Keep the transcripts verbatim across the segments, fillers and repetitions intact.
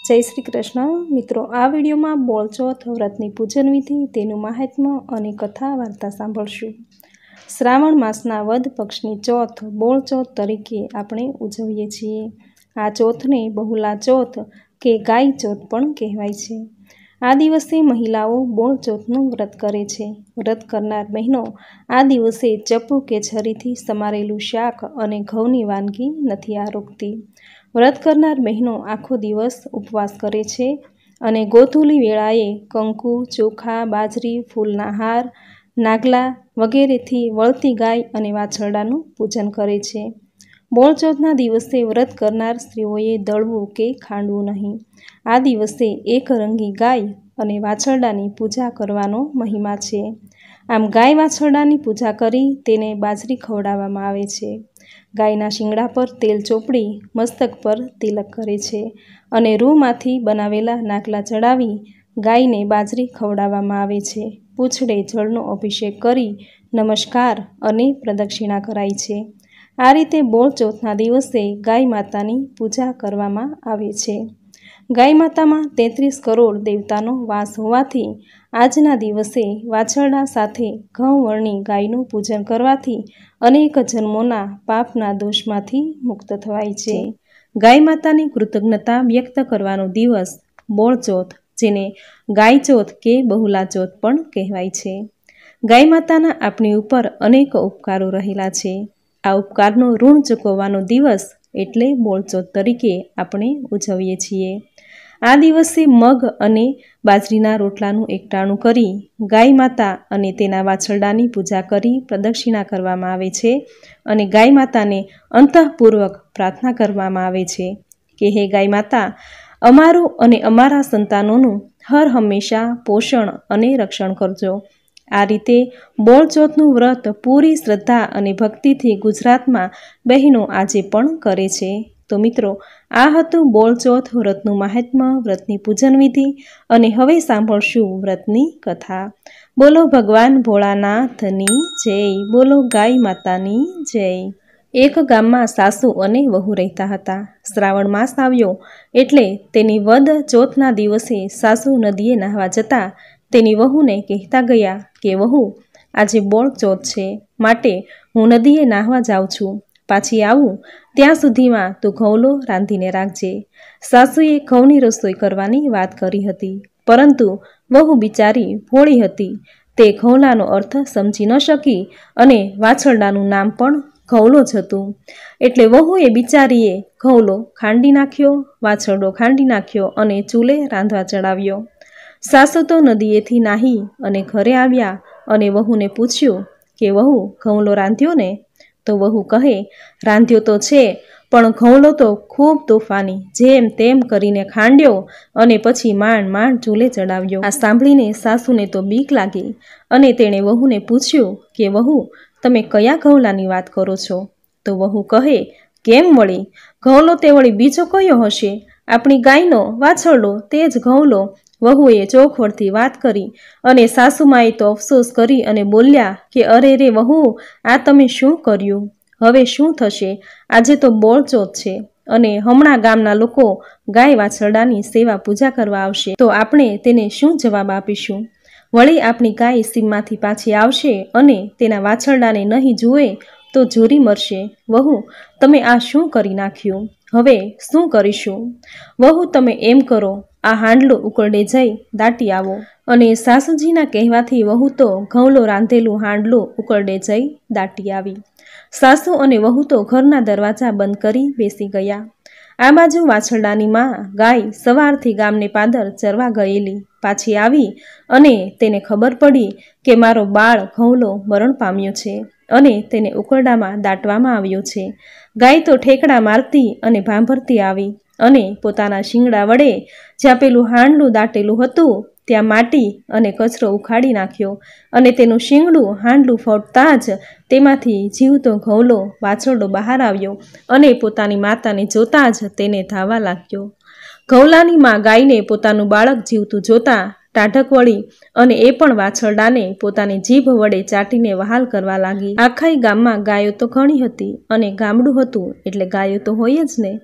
जय श्री कृष्ण। मित्रों, आ विडियो में बोलचोथ व्रतनी पूजन विधि, तेनुं महात्म्य अने कथा वार्ता सांभळशुं। श्रावण मासना वद पक्षनी चौथ बोलचोथ तरीके आपणे उजवीए छीए। आ चौथने बहुला चौथ के गाय चौथ पण कहेवाय छे। आ दिवसे महिलाओ बोलचोथनुं व्रत करे छे। व्रत करनार बहनों आ दिवसे चप्पू के छरीथी समारेलुं शाक अने घऊनी वानगी नथी आरोगती। व्रत करनार बहनों आखो दिवस उपवास करे छे अने गोधूली वेळाए कंकु, चोखा, बाजरी, फूलना हार, नागला वगैरेथी वळती गाय अने वाछरडानुं पूजन करे छे। बोलचोथना दिवसे व्रत करनार स्त्रीओए दळवुं के खांडवुं नहीं। आ दिवसे एक रंगी गाय अने वाछरडानी पूजा करवानो महिमा छे। आम गाय वाछरडानी पूजा करी तेने बाजरी खवडाववामां आवे छे। गायना शींगड़ा पर तेल चोपड़ी मस्तक पर तिलक करे छे अने रूमांथी बनावेला नागला चढ़ावी गायने बाजरी खवडाववामां आवे छे। पूछड़े जळनो अभिषेक करी नमस्कार अने प्रदक्षिणा कराय छे। आ रीते बोलचोथना दिवसे गाय मातानी पूजा करवामां आवे छे। गाय मातामां तेत्रीस करोड़ देवतानो वास होवाथी आजना दिवसे वाछरडा साथे घऊ वर्णी गायनुं पूजन करवाथी अनेक जन्मोना पापना दोषमांथी मुक्त थवाय छे। गाय मातानी कृतज्ञता व्यक्त करवानो दिवस बोलचोथ, जेने गाय चौथ के बहुला चौथ पण कहेवाय छे। गाय माताना आपणी उपर अनेक उपकारो रहेला छे। आ उपकारनो ऋण चूकववानो दिवस एटले बोलचोथ तरीके आपणे उजवीए छीए। आ दिवसे मग अने बाजरीना रोटलानुं एकटाणुं करी गाय माता अने तेना वाछरडानी पूजा करी प्रदक्षिणा करवामां आवे छे अने गाय माताने अंतःपूर्वक प्रार्थना करवामां आवे छे के हे गाय माता, अमारुं अने अमारा संतानोनुं हर हमेशा पोषण अने रक्षण करजो। आ रीते बोलचोथनुं व्रत पूरी श्रद्धा अने भक्तिथी गुजरातमां बहेनो आजे पण करे छे। तो मित्रों, आ हतुं बोलचोथ व्रतनुं महात्म्य, व्रतनी पूजन विधि अने हवे सांभळशुं व्रतनी कथा। बोलो भगवान भोळानाथनी जय। बोलो गाय मातानी जय। एक गाममां सासू अने वहू रहता हता। श्रावण मास आव्यो एटले तेनी वद चौथना दिवसे सासू नदीए नहावा जता तेनी वहूने कहेता गया के वहू, आजे बोळ चौथ छे, माटे हूँ नदीए नहावा जाऊं छुं, पाછી આવું ત્યાં સુધીમાં તું ઘઉલો રાંધીને રાખજે। સાસુએ ઘઉંની રસોઈ કરવાની વાત કરી હતી, પરંતુ વહુ બિચારી ભોળી હતી, તે ઘઉલાનો અર્થ સમજી ન શકી અને વાછરડાનું નામ પણ ઘઉલો જ હતું। એટલે વહુએ બિચારીએ ઘઉલો ખાંડી નાખ્યો, વાછરડો ખાંડી નાખ્યો અને ચૂલે રાંધવા ચડાવ્યો। સાસુ તો નદીએથી નાહી અને ઘરે આવ્યા અને વહુને પૂછ્યું કે વહુ, ઘઉલો રાંધ્યો ને? तो वहू कहे, रांध्यो तो छे, पण घऊलो तो खूब तोफानी, जेम तेम करीने खांड्यो अने पछी माण माण चूले चढ़ाव्यो। आ सांभळीने सासूने तो बीक लागी अने तेणे वहूने पूछ्युं के वहू, तमे कया घऊलानी वात करो छो? तो वहू कहे, केम वળી, घऊलो ते वળી बीजो कयो हशे? आपणी गायनो वाछरडो ते ज घऊलो। वहुए चोखवटथी वात करी अने सासूमाए तो अफसोस करी अने बोल्या के अरे रे वहू, आ तमे शुं कर्युं? हवे शुं थशे? आजे तो बोळचोथ छे अने हमणां गामना लोको गाय वाछरडानी सेवा पूजा करवा आवशे, तो आपणे तेने शुं जवाब आपीशुं? वળી आपणी गाय सीममांथी पाછી आवशे अने तेना वाछरडाने नहीं जुए तो झूरी मरशे। वहू, तमे आ शुं करी नाख्युं? हवे शुं करीशुं? वहू, तमे एम करो, आ हांडलो उकळडे जई दाटी आवो। अने सासूजीना कहेवाथी वहू तो घऊलो रांधेलुं हांडलो उकळडे जई दाटी आवी। सासू अने वहू तो घरना दरवाजा बंद करी बेसी गया। आ बाजु वाछरडानी मां गाय सवारथी गामने पादर चरवा गयेली पाછી आवी अने तेने खबर पड़ी के मारो बाळ घऊलो मरण पाम्यो छे अने तेने उकरडामां दाटवामां आव्यो छे। गाय तो ठेकड़ा मारती अने भांभरती आवी अने पोताना शींगड़ा वडे ज्यां पेलुं हांडलुं दाटेलुं हतुं त्यां माटी अने कचरो उखाड़ी नाख्यो अने तेनुं शींगडुं हांडलुं फोडता ज तेमांथी जीवतो घऊलो वाछरडो बहार आव्यो अने पोतानी माताने जोता ज तेने धावा लाग्यो। घऊलानी मां गायने पोतानुं बाळक जीवतुं जोता टाढक वળી અને એ પણ વાછરડાને પોતાની જીભ વડે ચાટીને વહાલ કરવા લાગી। આખાય ગામમાં ગાયો તો ઘણી હતી અને ગામડું હતું એટલે ગાયો તો હોય જ ને,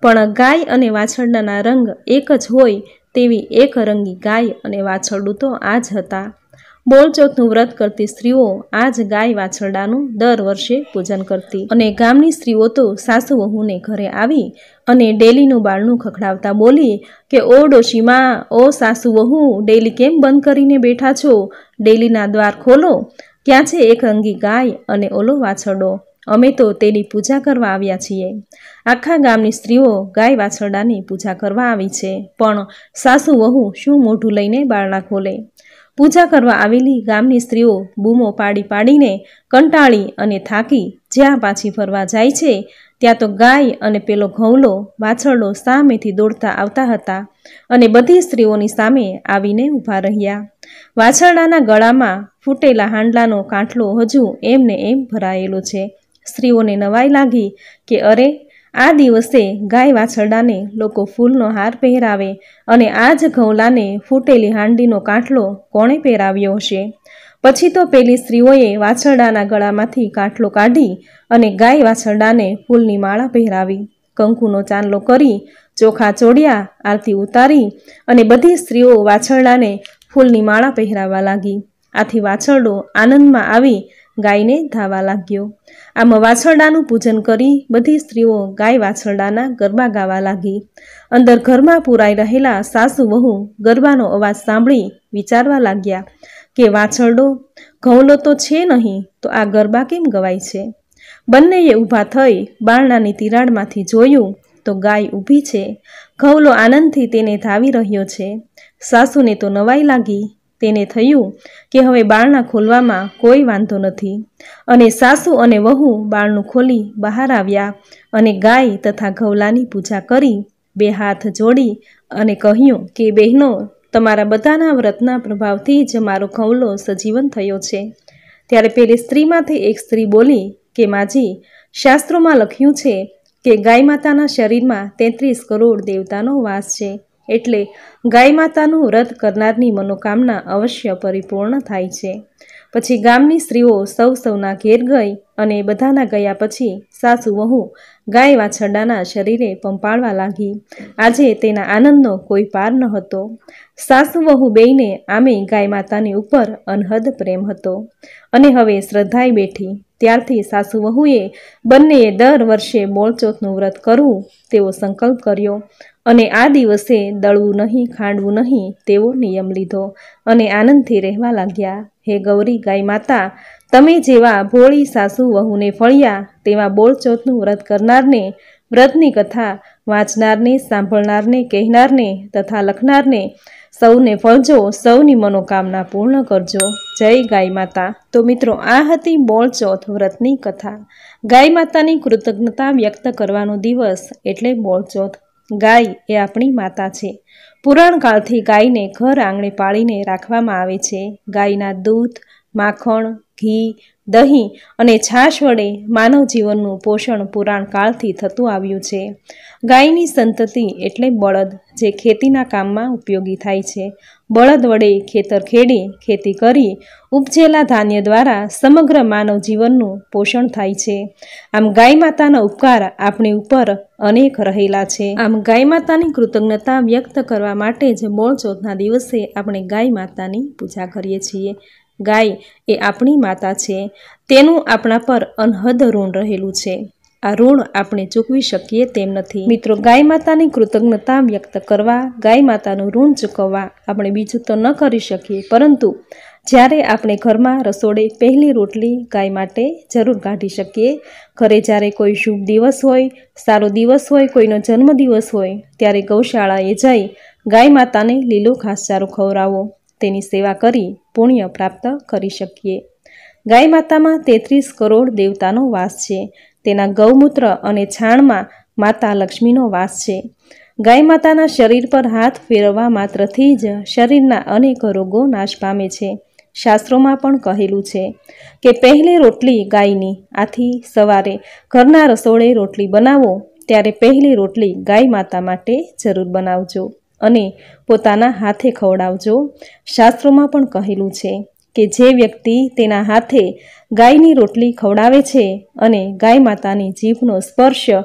પણ ગાય અને વાછરડાના રંગ એક જ હોય તેવી એક રંગી ગાય અને વાછરડું તો આ જ હતા. બોળચોથનું વ્રત કરતી સ્ત્રીઓ આ જ ગાય વાછરડાનું દર વર્ષે પૂજન કરતી અને ગામની સ્ત્રીઓ તો સાસુ વહુને ઘરે આવી અને ડેલીનું બારણું ખખડાવતા બોલી કે ઓ ડોશીમાં, ઓ સાસુ વહુ, ડેલી કેમ બંધ કરીને બેઠા છો? ડેલીના દ્વાર ખોલો. ક્યાં છે એક રંગી ગાય અને ઓલો વાછરડો? અમે તો તેની પૂજા કરવા આવ્યા છીએ. આખા ગામની સ્ત્રીઓ ગાય વાછરડાની પૂજા કરવા આવી છે, પણ સાસુ વહુ શું મોઢું લઈને બારણા ખોલે? પૂજા કરવા આવેલી ગામની સ્ત્રીઓ બૂમો પાડી પાડીને કંટાળી અને થાકી જ્યાં પાછી ફરવા જાય છે ત્યાં તો ગાય અને પેલો ઘઉલો વાછરડો સામેથી દોડતા આવતા હતા અને બધી સ્ત્રીઓની સામે આવીને ઊભા રહ્યા. વાછરડાના ગળામાં ફૂટેલા હાંડલાનો કાંઠલો હજુ એમને એમ ભરાયેલો છે. સ્ત્રીઓને નવાઈ લાગી કે અરે, આ દિવસે ગાય વાછરડાને લોકો ફૂલનો હાર પહેરાવે અને આ જ ઘઉલાને ફૂટેલી હાંડીનો કાંઠલો કોણે પહેરાવ્યો હશે? પછી તો પેલી સ્ત્રીઓએ વાછરડાના ગળામાંથી કાંઠલો કાઢી અને ગાય વાછરડાને ફૂલની માળા પહેરાવી, કંકુનો ચાંદલો કરી, ચોખા ચોડ્યા, આરતી ઉતારી અને બધી સ્ત્રીઓ વાછરડાને ફૂલની માળા પહેરાવા લાગી. આથી વાછરડો આનંદમાં આવી ગાયને ધાવા લાગ્યો. આમ વાછરડાનું પૂજન કરી બધી સ્ત્રીઓ ગાય વાછરડાના ગરબા ગાવા લાગી. અંદર ઘરમાં પૂરાઈ રહેલા સાસુ વહુ ગરબાનો અવાજ સાંભળી વિચારવા લાગ્યા કે વાછરડો, ઘઉલો તો છે નહીં, તો આ ગરબા કેમ ગવાય છે? બંનેએ ઊભા થઈ બારણાની તિરાડમાંથી જોયું તો ગાય ઊભી છે. ઘઉલો આનંદથી તેને ધાવી રહ્યો છે. સાસુને તો નવાઈ લાગી. તેને થયું કે હવે બારણા ખોલવામાં કોઈ વાંધો નથી અને સાસુ અને વહુ બારણું ખોલી બહાર આવ્યા અને ગાય તથા ઘઉલાની પૂજા કરી બે હાથ જોડી અને કહ્યું કે બહેનો, તમારા બધાના વ્રતના પ્રભાવથી જ મારો ઘઉલો સજીવન થયો છે. ત્યારે પેલી સ્ત્રીમાંથી એક સ્ત્રી બોલી કે માજી, શાસ્ત્રોમાં લખ્યું છે કે ગાય માતાના શરીરમાં તેત્રીસ કરોડ દેવતાનો વાસ છે, એટલે ગાય માતાનું વ્રત કરનારની મનોકામના અવશ્ય પરિપૂર્ણ થાય છે. પછી ગામની સ્ત્રીઓ સૌ સૌના ઘેર ગઈ અને બધાના ગયા પછી સાસુ વહુ ગાય વાછરડાના શરીરે પંપાળવા લાગી. આજે તેના આનંદનો કોઈ પાર ન હતો. સાસુ વહુ બેયને આમે ગાય માતાની ઉપર અનહદ પ્રેમ હતો અને હવે શ્રદ્ધાઈ બેઠી. ત્યારથી સાસુ વહુએ બંનેએ દર વર્ષે બોળચોથનું વ્રત કરવું તેવો સંકલ્પ કર્યો અને આ દિવસે દળવું નહીં, ખાંડવું નહીં તેવો નિયમ લીધો અને આનંદથી રહેવા લાગ્યા. હે ગૌરી ગાય માતા, તમે જેવા ભોળી સાસુ વહુને ફળ્યા તેવા બોળચોથનું વ્રત કરનારને, વ્રતની કથા વાંચનારને, સાંભળનારને, કહેનારને તથા લખનારને સૌને ફળજો, સૌની મનોકામના પૂર્ણ કરજો. જય ગાય માતા. તો મિત્રો, આ હતી બોળચોથ વ્રતની કથા. ગાય માતાની કૃતજ્ઞતા વ્યક્ત કરવાનો દિવસ એટલે બોળચોથ. ગાય એ આપણી માતા છે. પુરાણ કાળથી ગાયને ઘર આંગણે પાળીને રાખવામાં આવે છે. ગાયના દૂધ, માખણ, ઘી, દહીં અને છાશ વડે માનવ જીવનનું પોષણ પુરાણ કાળથી થતું આવ્યું છે. ગાયની સંતતિ એટલે બળદ, જે ખેતીના કામમાં ઉપયોગી થાય છે. બળદ વડે ખેતર ખેડી ખેતી કરી ઉપજેલા ધાન્ય દ્વારા સમગ્ર માનવ જીવનનું પોષણ થાય છે. આમ ગાય માતાના ઉપકાર આપણી ઉપર અનેક રહેલા છે. આમ ગાય માતાની કૃતજ્ઞતા વ્યક્ત કરવા માટે જ બોળચોથના દિવસે આપણે ગાય માતાની પૂજા કરીએ છીએ. ગાય એ આપણી માતા છે. તેનું આપણા પર અનહદ ઋણ રહેલું છે. આ ઋણ આપણે ચૂકવી શકીએ તેમ નથી. મિત્રો, ગાય માતાની કૃતજ્ઞતા વ્યક્ત કરવા, ગાય માતાનું ઋણ ચૂકવવા આપણે બીજું તો ન કરી શકીએ, પરંતુ જ્યારે આપણે ઘરમાં રસોડે પહેલી રોટલી ગાય માટે જરૂર કાઢી શકીએ. ઘરે જ્યારે કોઈ શુભ દિવસ હોય, સારો દિવસ હોય, કોઈનો જન્મદિવસ હોય, ત્યારે ગૌશાળાએ જઈ ગાય માતાને લીલો ઘાસચારો ખવડાવો, તેની સેવા કરી પુણ્ય પ્રાપ્ત કરી શકીએ. ગાય માતામાં તેત્રીસ કરોડ દેવતાનો વાસ છે. તેના ગૌમૂત્ર અને છાણમાં માતા લક્ષ્મીનો વાસ છે. ગાય માતાના શરીર પર હાથ ફેરવવા માત્રથી જ શરીરના અનેક રોગો નાશ પામે છે. શાસ્ત્રોમાં પણ કહેલું છે કે પહેલી રોટલી ગાયની. આથી સવારે ઘરના રસોડે રોટલી બનાવો ત્યારે પહેલી રોટલી ગાય માતા માટે જરૂર બનાવજો અને પોતાના હાથે ખવડાવજો. શાસ્ત્રોમાં પણ કહેલું છે કે જે વ્યક્તિ તેના હાથે ગાયની રોટલી ખવડાવે છે અને ગાય માતાની જીભનો સ્પર્શ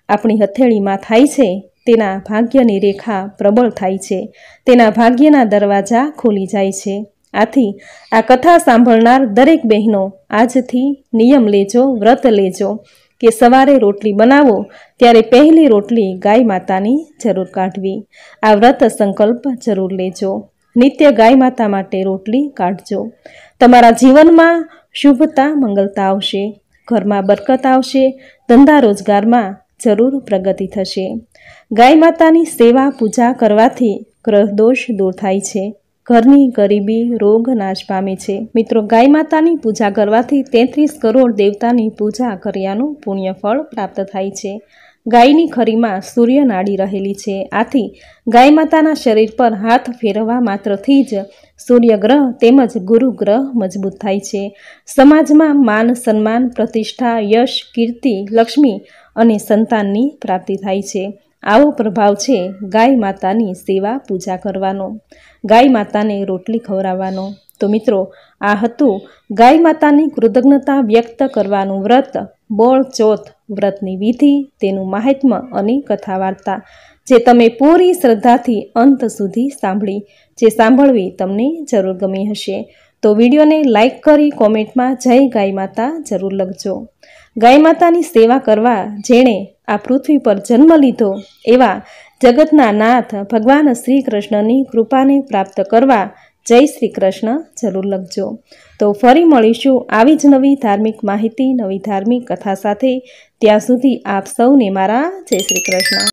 આપણી હથેળીમાં થાય છે, તેના ભાગ્યની રેખા પ્રબળ થાય છે, તેના ભાગ્યના દરવાજા ખોલી જાય છે. આથી આ કથા સાંભળનાર દરેક બહેનો આજથી નિયમ લેજો, વ્રત લેજો કે સવારે રોટલી બનાવો ત્યારે પહેલી રોટલી ગાય માતાની જરૂર કાઢવી. આ વ્રત સંકલ્પ જરૂર લેજો. નિત્ય ગાય માતા માટે રોટલી કાઢજો. તમારા જીવનમાં શુભતા મંગલતા આવશે, ઘરમાં બરકત આવશે, ધંધા રોજગારમાં જરૂર પ્રગતિ થશે. ગાય માતાની સેવા પૂજા કરવાથી ગ્રહ દોષ દૂર થાય છે, ઘરની ગરીબી રોગ નાશ પામે છે. મિત્રો, ગાય માતાની પૂજા કરવાથી તેત્રીસ કરોડ દેવતાની પૂજા કર્યાનું પુણ્ય ફળ પ્રાપ્ત થાય છે. ગાયની ખરીમાં સૂર્ય નાડી રહેલી છે. આથી ગાય માતાના શરીર પર હાથ ફેરવવા માત્રથી જ સૂર્ય ગ્રહ તેમજ ગુરુ ગ્રહ મજબૂત થાય છે. સમાજમાં માન સન્માન, પ્રતિષ્ઠા, યશ, કીર્તિ, લક્ષ્મી અને સંતાનની પ્રાપ્તિ થાય છે. આવો પ્રભાવ છે ગાય માતાની સેવા પૂજા કરવાનો, ગાય માતાને રોટલી ખવડાવવાનો. તો મિત્રો, આ હતું ગાય માતાની કૃતજ્ઞતા વ્યક્ત કરવાનું વ્રત, બોળ ચોથ વ્રતની વિધિ, તેનું મહાત્મ્ય અને કથા વાર્તા, જે તમે પૂરી શ્રદ્ધાથી અંત સુધી સાંભળી, જે સાંભળવી તમને જરૂર ગમી હશે. તો વિડીયોને લાઈક કરી કોમેન્ટમાં જય ગાય માતા જરૂર લખજો. ગાય માતાની સેવા કરવા જેણે આ પૃથ્વી પર જન્મ લીધો એવા જગતના નાથ ભગવાન શ્રી કૃષ્ણની કૃપાને પ્રાપ્ત કરવા જય શ્રી કૃષ્ણ જરૂર લખજો. તો ફરી મળીશું આવી જ નવી ધાર્મિક માહિતી, નવી ધાર્મિક કથા સાથે. ત્યાં સુધી આપ સૌને મારા જય શ્રી કૃષ્ણ.